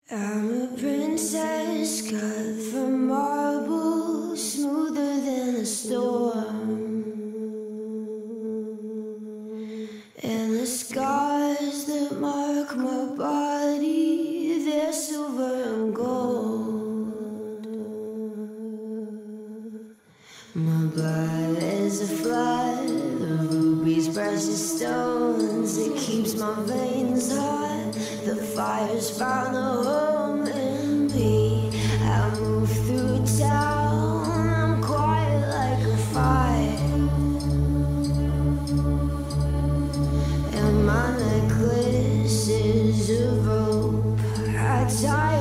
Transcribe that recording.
I'm a princess cut from marble, smoother than a storm. And the scars that mark my body, they're silver and gold. My blood is a flood of rubies, precious stones. It keeps my veins hot. The fire's found a home in me. I move through town, I'm quiet like a fire. And my necklace is a rope I tie